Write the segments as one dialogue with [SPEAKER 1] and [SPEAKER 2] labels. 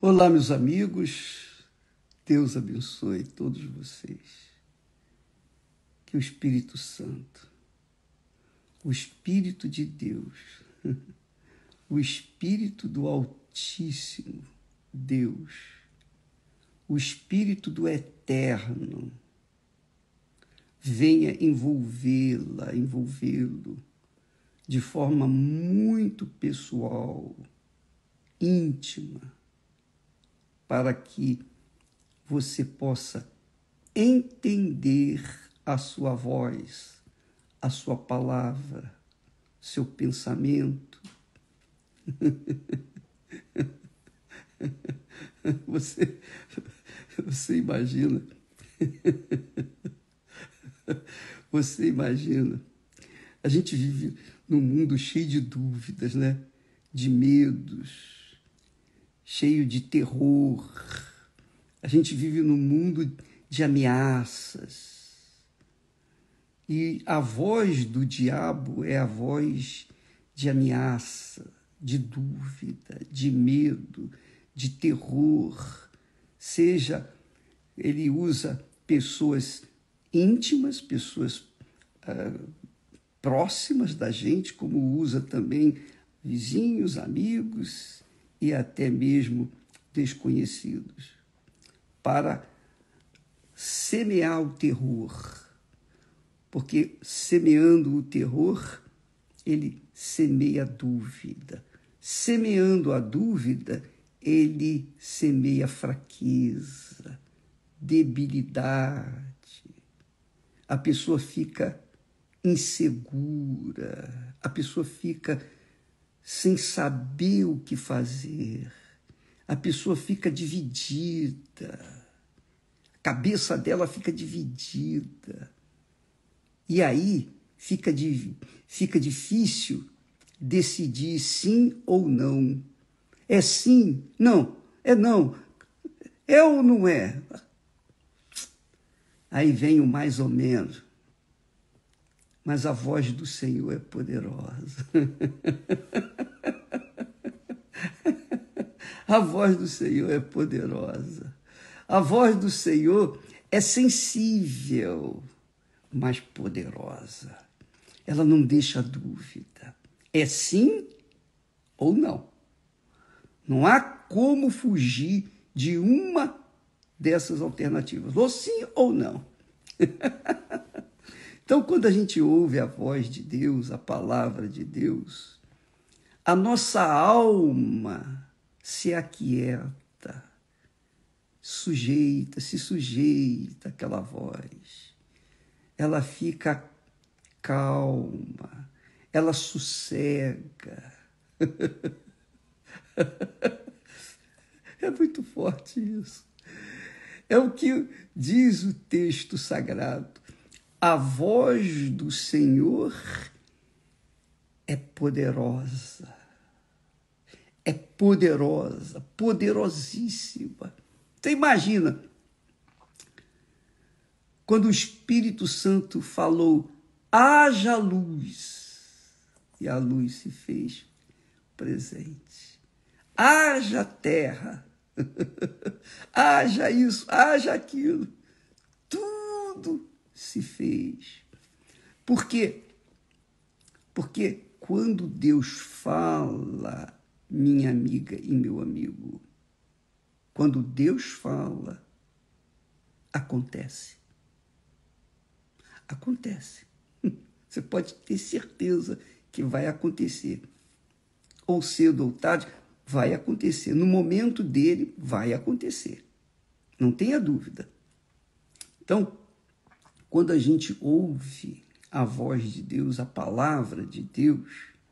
[SPEAKER 1] Olá, meus amigos. Deus abençoe todos vocês. Que o Espírito Santo, o Espírito de Deus, o Espírito do Altíssimo Deus, o Espírito do Eterno, venha envolvê-lo de forma muito pessoal, íntima, para que você possa entender a sua voz, a sua palavra, seu pensamento. Você imagina, você imagina, a gente vive num mundo cheio de dúvidas, né? De medos, cheio de terror. A gente vive num mundo de ameaças. E a voz do diabo é a voz de ameaça, de dúvida, de medo, de terror. Seja, ele usa pessoas íntimas, pessoas próximas da gente, como usa também vizinhos, amigos e até mesmo desconhecidos, para semear o terror. Porque semeando o terror, ele semeia a dúvida. Semeando a dúvida, ele semeia fraqueza, debilidade. A pessoa fica insegura, a pessoa fica sem saber o que fazer, a pessoa fica dividida, a cabeça dela fica dividida. E aí fica difícil decidir sim ou não. É sim, não, é não, é ou não é? Aí vem o mais ou menos. Mas a voz do Senhor é poderosa. A voz do Senhor é poderosa. A voz do Senhor é sensível, mas poderosa. Ela não deixa dúvida. É sim ou não. Não há como fugir de uma dessas alternativas. Ou sim ou não. Então, quando a gente ouve a voz de Deus, a palavra de Deus, a nossa alma se aquieta, se sujeita àquela voz. Ela fica calma, ela sossega. É muito forte isso. É o que diz o texto sagrado. A voz do Senhor é poderosa. É poderosa, poderosíssima. Você imagina, quando o Espírito Santo falou, haja luz, e a luz se fez presente. Haja terra, haja isso, haja aquilo. Tudo se fez. Por quê? Porque quando Deus fala, minha amiga e meu amigo, quando Deus fala, acontece. Acontece. Você pode ter certeza que vai acontecer. Ou cedo ou tarde, vai acontecer. No momento dele, vai acontecer. Não tenha dúvida. Então, quando a gente ouve a voz de Deus, a palavra de Deus,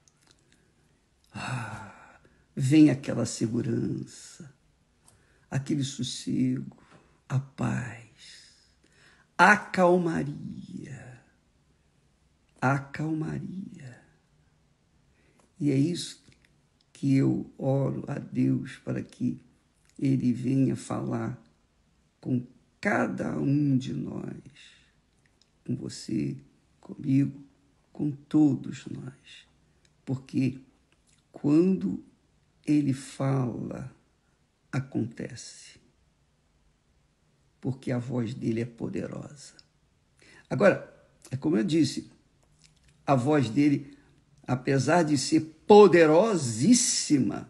[SPEAKER 1] vem aquela segurança, aquele sossego, a paz, a calmaria. A calmaria. E é isso que eu oro a Deus para que Ele venha falar com cada um de nós, com você, comigo, com todos nós. Porque quando Ele fala, acontece. Porque a voz dele é poderosa. Agora, é como eu disse, a voz dele, apesar de ser poderosíssima,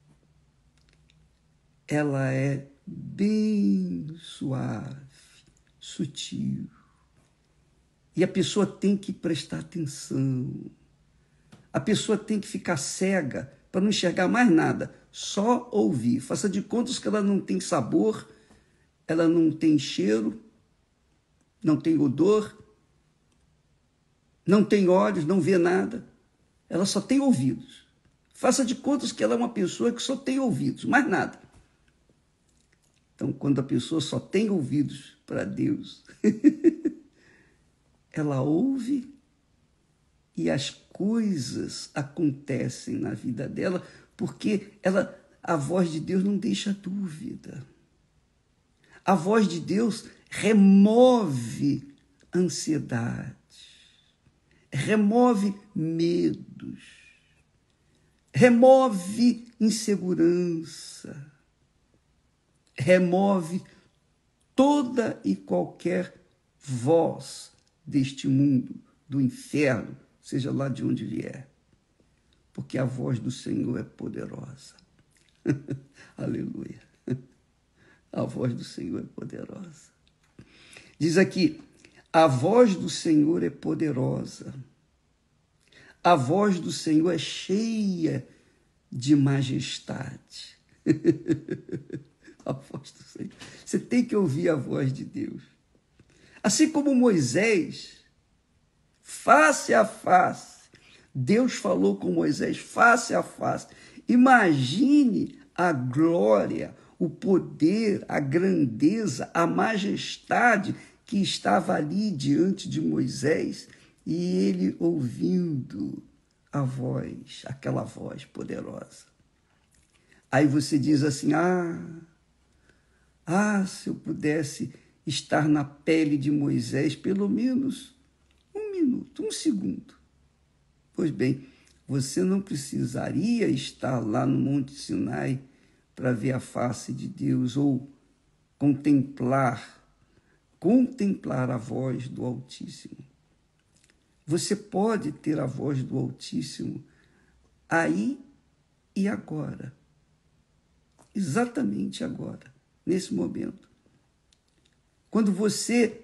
[SPEAKER 1] ela é bem suave, sutil. E a pessoa tem que prestar atenção. A pessoa tem que ficar cega para não enxergar mais nada, só ouvir. Faça de contas que ela não tem sabor, ela não tem cheiro, não tem odor, não tem olhos, não vê nada. Ela só tem ouvidos. Faça de contas que ela é uma pessoa que só tem ouvidos, mais nada. Então, quando a pessoa só tem ouvidos para Deus, ela ouve e as coisas acontecem na vida dela, porque a voz de Deus não deixa dúvida. A voz de Deus remove ansiedade, remove medos, remove insegurança, remove toda e qualquer voz deste mundo, do inferno, seja lá de onde vier, porque a voz do Senhor é poderosa. Aleluia. A voz do Senhor é poderosa. Diz aqui, a voz do Senhor é poderosa. A voz do Senhor é cheia de majestade. A voz do Senhor. Você tem que ouvir a voz de Deus. Assim como Moisés, face a face, Deus falou com Moisés face a face. Imagine a glória, o poder, a grandeza, a majestade que estava ali diante de Moisés e ele ouvindo a voz, aquela voz poderosa. Aí você diz assim, se eu pudesse estar na pele de Moisés pelo menos 1 minuto, 1 segundo. Pois bem, você não precisaria estar lá no Monte Sinai para ver a face de Deus ou contemplar a voz do Altíssimo. Você pode ter a voz do Altíssimo aí e agora. Exatamente agora, nesse momento. Quando você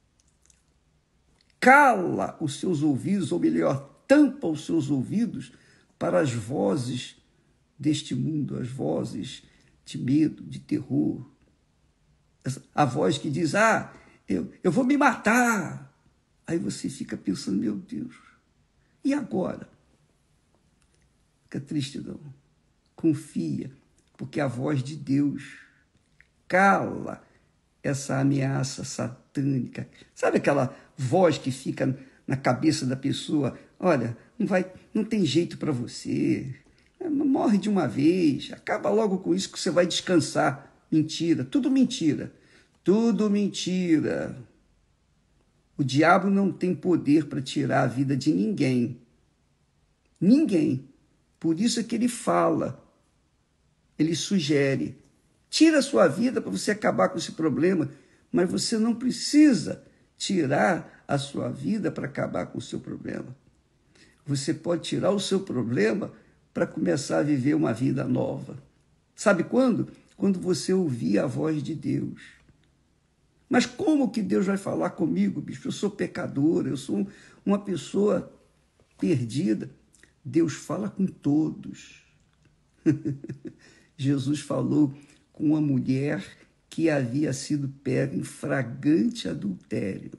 [SPEAKER 1] cala os seus ouvidos, ou melhor, tampa os seus ouvidos para as vozes deste mundo, as vozes de medo, de terror. A voz que diz, eu vou me matar. Aí você fica pensando, meu Deus, e agora? Fica triste não. Confia, porque a voz de Deus cala essa ameaça satânica. Sabe aquela voz que fica na cabeça da pessoa? Olha, não tem jeito para você. Morre de uma vez. Acaba logo com isso que você vai descansar. Mentira, tudo mentira. Tudo mentira. O diabo não tem poder para tirar a vida de ninguém. Ninguém. Por isso é que ele fala. Ele sugere. Tira a sua vida para você acabar com esse problema, mas você não precisa tirar a sua vida para acabar com o seu problema. Você pode tirar o seu problema para começar a viver uma vida nova. Sabe quando? Quando você ouvir a voz de Deus. Mas como que Deus vai falar comigo, bicho? Eu sou pecadora, eu sou uma pessoa perdida. Deus fala com todos. Jesus falou com uma mulher que havia sido pega em flagrante adultério.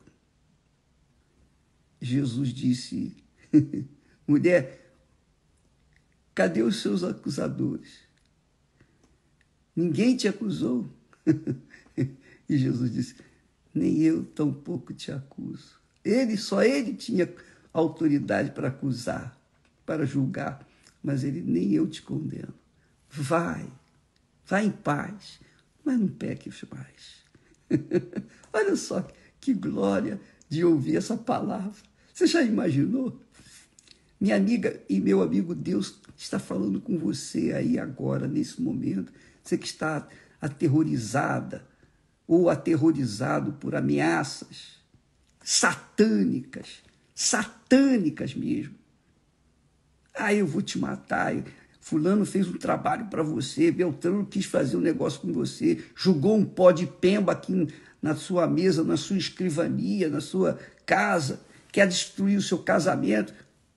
[SPEAKER 1] Jesus disse, mulher, cadê os seus acusadores? Ninguém te acusou? E Jesus disse, nem eu tampouco te acuso. Só ele tinha autoridade para acusar, para julgar, mas nem eu te condeno. Vai em paz, mas não peques mais. Olha só que glória de ouvir essa palavra. Você já imaginou? Minha amiga e meu amigo, Deus está falando com você aí agora, nesse momento. você que está aterrorizada ou aterrorizado por ameaças satânicas mesmo. Ah, eu vou te matar, fulano fez um trabalho para você, Beltrano quis fazer um negócio com você, jogou um pó de pemba aqui na sua mesa, na sua escrivania, na sua casa, quer destruir o seu casamento.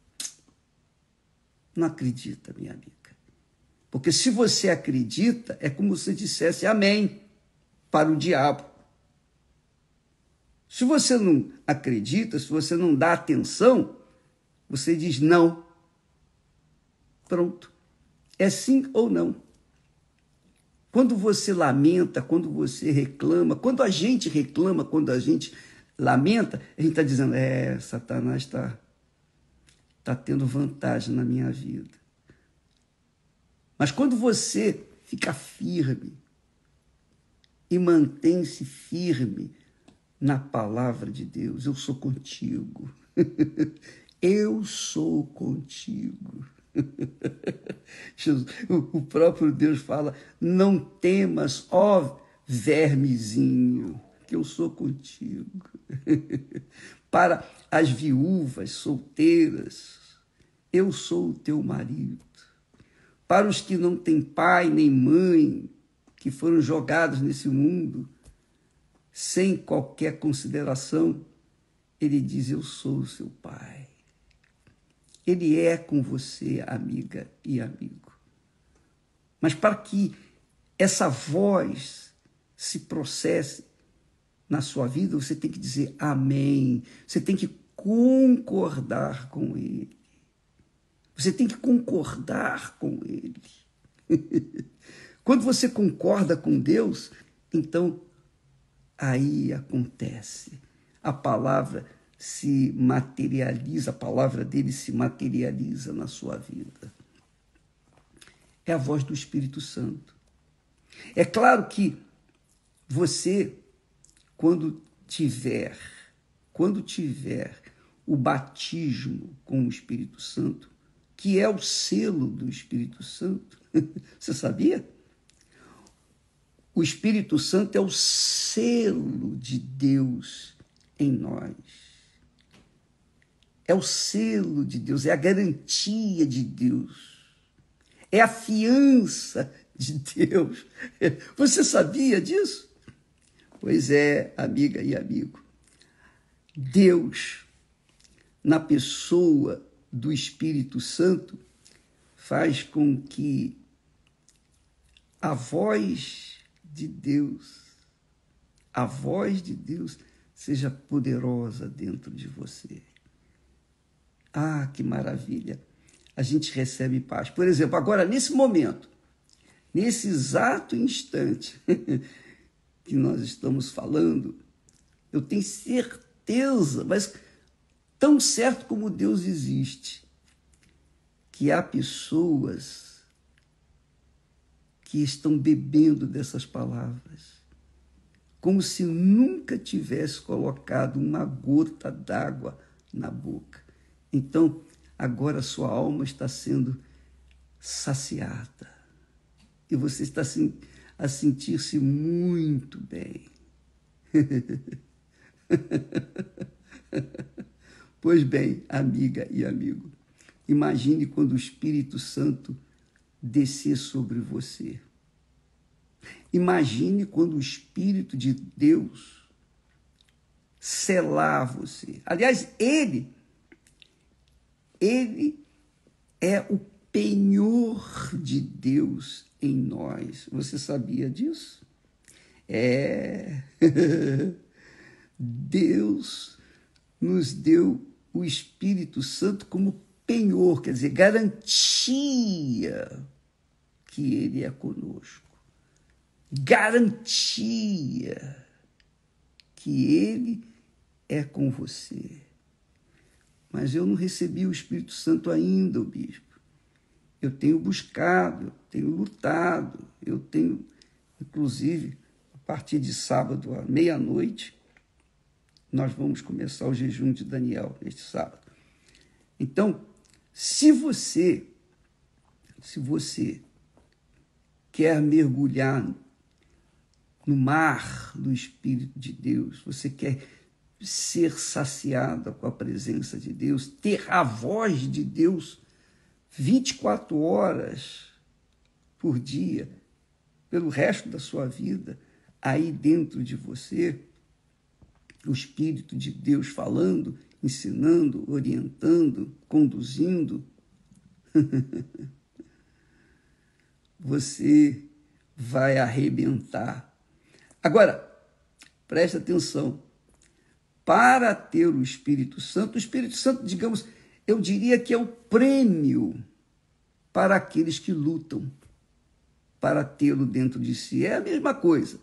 [SPEAKER 1] Não acredita, minha amiga. Porque se você acredita, é como se dissesse amém para o diabo. Se você não acredita, se você não dá atenção, você diz não. Pronto. É sim ou não. Quando você lamenta, quando você reclama, quando a gente reclama, quando a gente lamenta, a gente está dizendo, Satanás está tendo vantagem na minha vida. Mas quando você fica firme e mantém-se firme na palavra de Deus, eu sou contigo. Eu sou contigo. O próprio Deus fala, não temas, ó vermezinho, que eu sou contigo. Para as viúvas solteiras, eu sou o teu marido. Para os que não têm pai nem mãe, que foram jogados nesse mundo, sem qualquer consideração, ele diz, eu sou o seu pai. Ele é com você, amiga e amigo. Mas para que essa voz se processe na sua vida, você tem que dizer amém. Você tem que concordar com ele. Você tem que concordar com ele. Quando você concorda com Deus, então aí acontece. A palavra se materializa, a palavra dele se materializa na sua vida. É a voz do Espírito Santo. É claro que você, quando tiver o batismo com o Espírito Santo, que é o selo do Espírito Santo, você sabia? O Espírito Santo é o selo de Deus em nós. É o selo de Deus, é a garantia de Deus, é a fiança de Deus. Você sabia disso? Pois é, amiga e amigo. Deus, na pessoa do Espírito Santo, faz com que a voz de Deus seja poderosa dentro de você. Ah, que maravilha! A gente recebe paz. Por exemplo, agora, nesse momento, nesse exato instante que nós estamos falando, eu tenho certeza, mas tão certo como Deus existe, que há pessoas que estão bebendo dessas palavras, como se nunca tivesse colocado uma gota d'água na boca. Então, agora sua alma está sendo saciada e você está a sentir-se muito bem. Pois bem, amiga e amigo, imagine quando o Espírito Santo descer sobre você. Imagine quando o Espírito de Deus selar você. Aliás, Ele é o penhor de Deus em nós. Você sabia disso? Deus nos deu o Espírito Santo como penhor, quer dizer, garantia que Ele é conosco. Garantia que Ele é com você. Mas eu não recebi o Espírito Santo ainda, bispo. Eu tenho buscado, eu tenho lutado, eu tenho, inclusive, a partir de sábado à meia-noite, nós vamos começar o jejum de Daniel, este sábado. Então, se você quer mergulhar no mar do Espírito de Deus, você quer ser saciada com a presença de Deus, ter a voz de Deus 24 horas por dia, pelo resto da sua vida, aí dentro de você, o Espírito de Deus falando, ensinando, orientando, conduzindo, você vai arrebentar. Agora, preste atenção. Para ter o Espírito Santo, digamos, eu diria que é o prêmio para aqueles que lutam para tê-lo dentro de si. É a mesma coisa.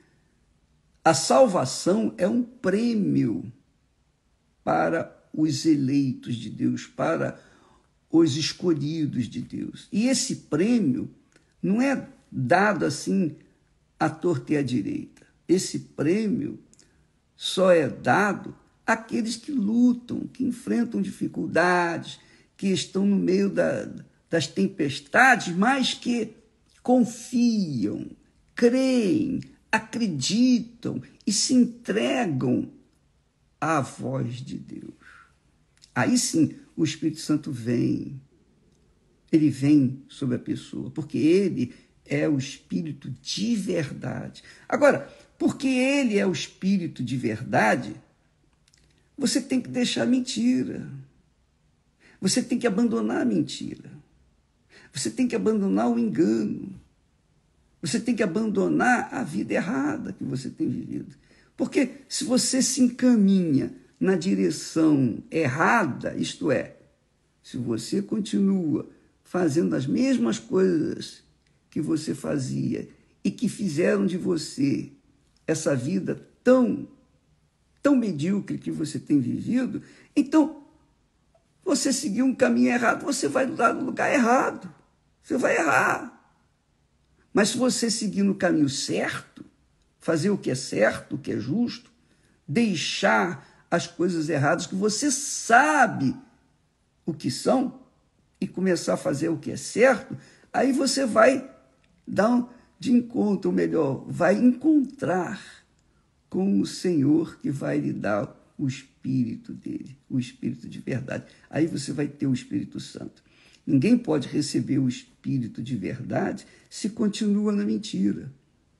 [SPEAKER 1] A salvação é um prêmio para os eleitos de Deus, para os escolhidos de Deus. E esse prêmio não é dado assim à torta e à direita. Esse prêmio só é dado àqueles que lutam, que enfrentam dificuldades, que estão no meio das tempestades, mas que confiam, creem, acreditam e se entregam à voz de Deus. Aí sim, o Espírito Santo vem. Ele vem sobre a pessoa, porque ele é o Espírito de verdade. Agora, porque ele é o Espírito de verdade, você tem que deixar a mentira. Você tem que abandonar a mentira. Você tem que abandonar o engano. Você tem que abandonar a vida errada que você tem vivido. Porque se você se encaminha na direção errada, isto é, se você continua fazendo as mesmas coisas que você fazia e que fizeram de você essa vida tão medíocre que você tem vivido, então você seguiu um caminho errado, você vai no lugar errado, você vai errar. Mas se você seguir no caminho certo, fazer o que é certo, o que é justo, deixar as coisas erradas que você sabe o que são e começar a fazer o que é certo, aí você vai dar de encontro, ou melhor, vai encontrar com o Senhor que vai lhe dar o Espírito dele, o Espírito de verdade. Aí você vai ter o Espírito Santo. Ninguém pode receber o Espírito de verdade se continua na mentira,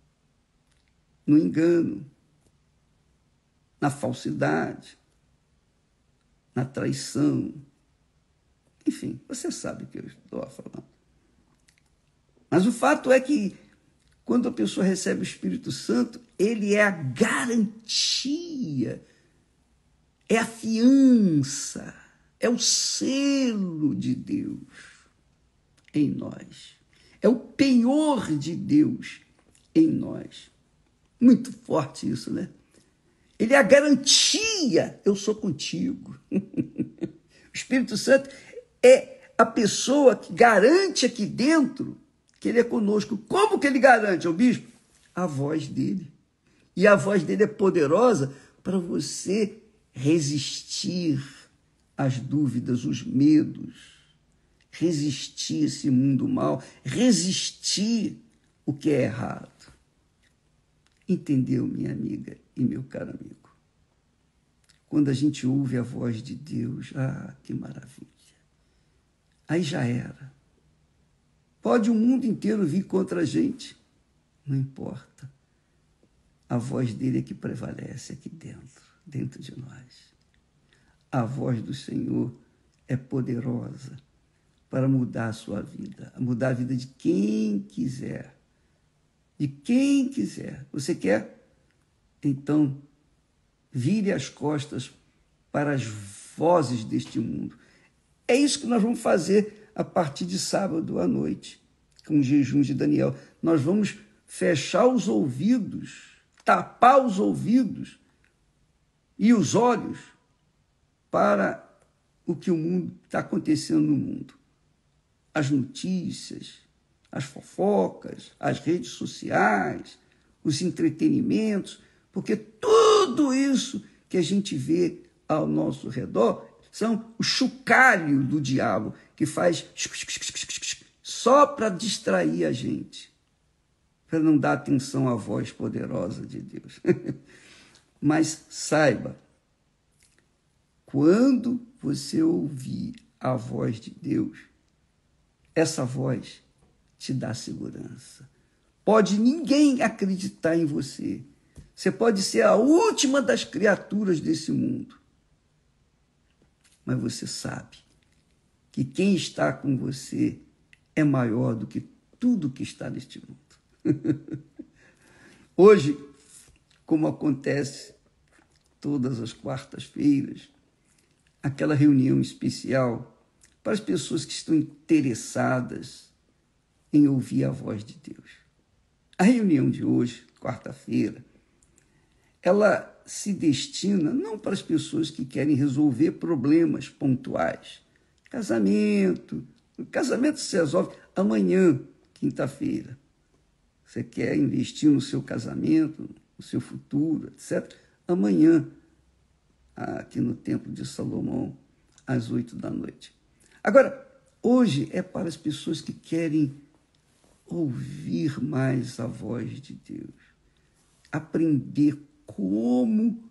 [SPEAKER 1] no engano, na falsidade, na traição. Enfim, você sabe o que eu estou falando. Mas o fato é que quando a pessoa recebe o Espírito Santo, ele é a garantia, é a fiança, é o selo de Deus em nós. É o penhor de Deus em nós. Muito forte isso, né? Ele é a garantia, eu sou contigo. O Espírito Santo é a pessoa que garante aqui dentro que ele é conosco. Como que ele garante, ao bispo? A voz dele. E a voz dele é poderosa para você resistir às dúvidas, os medos, resistir esse mundo mal, resistir o que é errado. Entendeu, minha amiga e meu caro amigo? Quando a gente ouve a voz de Deus, que maravilha. Aí já era. Pode o mundo inteiro vir contra a gente, não importa. A voz dele é que prevalece aqui dentro de nós. A voz do Senhor é poderosa para mudar a sua vida, mudar a vida de quem quiser. De quem quiser. Você quer? Então, vire as costas para as vozes deste mundo. É isso que nós vamos fazer a partir de sábado à noite, com o jejum de Daniel. Nós vamos fechar os ouvidos, tapar os ouvidos e os olhos para o que o mundo está acontecendo no mundo. As notícias, as fofocas, as redes sociais, os entretenimentos, porque tudo isso que a gente vê ao nosso redor são o chocalho do diabo, que faz só para distrair a gente. para não dar atenção à voz poderosa de Deus. Mas saiba, quando você ouvir a voz de Deus, essa voz te dá segurança. Pode ninguém acreditar em você. Você pode ser a última das criaturas desse mundo. Mas você sabe que quem está com você é maior do que tudo que está neste mundo. Hoje, como acontece todas as quartas-feiras, aquela reunião especial para as pessoas que estão interessadas em ouvir a voz de Deus. A reunião de hoje, quarta-feira, ela se destina não para as pessoas que querem resolver problemas pontuais. Casamento se resolve amanhã, quinta-feira. Você quer investir no seu casamento, no seu futuro, etc. Amanhã, aqui no Templo de Salomão, às 8 da noite. Agora, hoje é para as pessoas que querem ouvir mais a voz de Deus, aprender como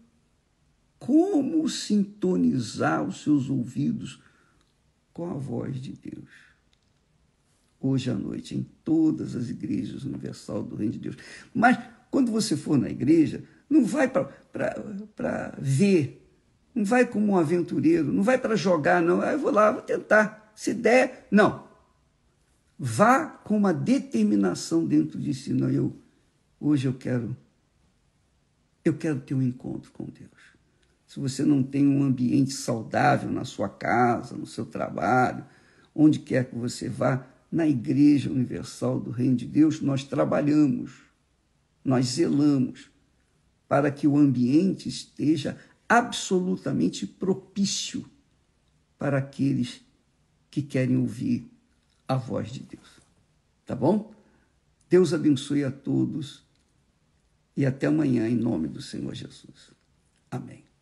[SPEAKER 1] sintonizar os seus ouvidos com a voz de Deus. Hoje à noite, em todas as igrejas universal do Reino de Deus. Mas, quando você for na igreja, não vai para ver, não vai como um aventureiro, não vai para jogar, não. Eu vou lá, vou tentar. Se der, não. Vá com uma determinação dentro de si. Não, hoje eu quero ter um encontro com Deus. Se você não tem um ambiente saudável na sua casa, no seu trabalho, onde quer que você vá, na Igreja Universal do Reino de Deus, nós trabalhamos, nós zelamos para que o ambiente esteja absolutamente propício para aqueles que querem ouvir a voz de Deus. Tá bom? Deus abençoe a todos e até amanhã, em nome do Senhor Jesus. Amém.